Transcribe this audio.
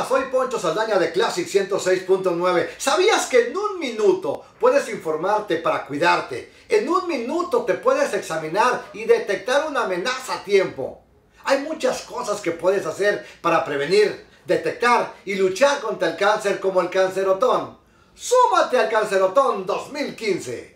soy Poncho Saldaña de Classic 106.9. ¿Sabías que en un minuto puedes informarte para cuidarte? En un minuto te puedes examinar y detectar una amenaza a tiempo. Hay muchas cosas que puedes hacer para prevenir, detectar y luchar contra el cáncer como el Cancerotón. ¡Súmate al Cancerotón 2015!